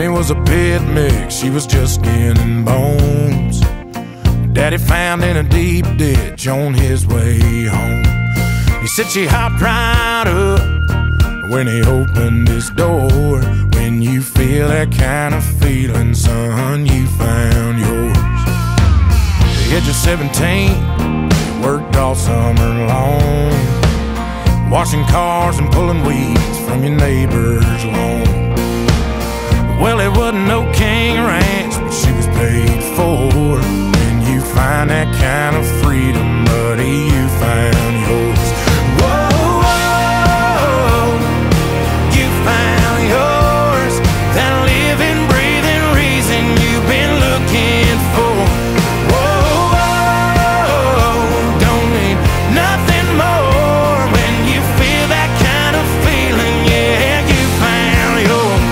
Mommy was a pit mix, she was just skin and bones. Daddy found in a deep ditch on his way home. He said she hopped right up when he opened his door. When you feel that kind of feeling, son, you found yours. The age of 17, worked all summer long, washing cars and pulling weeds from your neighbor's lawn. Well, it wasn't no king ranch, but she was paid for. When you find that kind of freedom, buddy, you found yours. Whoa, whoa, you found yours. That living, breathing reason you've been looking for. Whoa, whoa, don't need nothing more. When you feel that kind of feeling, yeah, you found yours.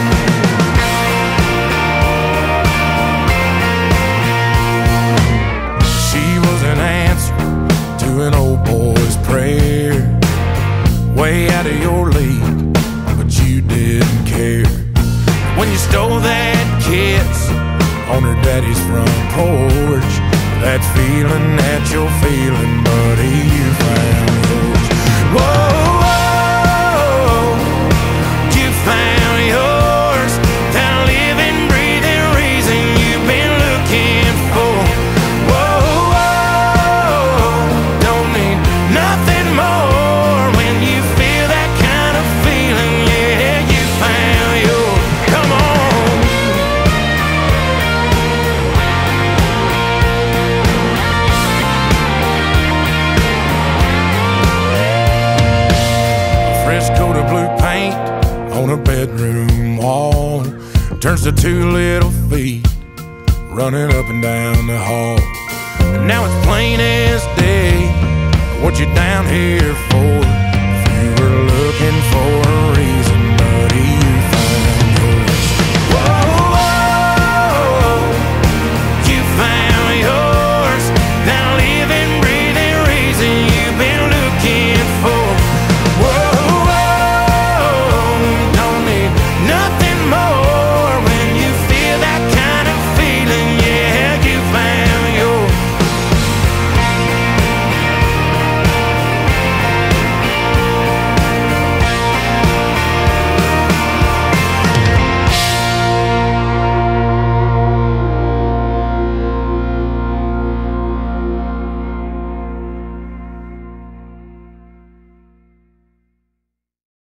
She was an answer to an old boy's prayer, way out of your league, but you didn't care. When you stole that kiss on her daddy's front porch, that feeling that you're feeling, buddy, you found yours. Whoa, whoa, you found yours. That living, breathing reason you've been looking for. Whoa, whoa, don't need nothing more. When you feel that kind of feeling, yeah, you found yours. Come on. A fresh coat of blue paint on a bedroom wall turns to two little feet running up and down the hall. And now it's plain as day what you're down here for. If you were looking for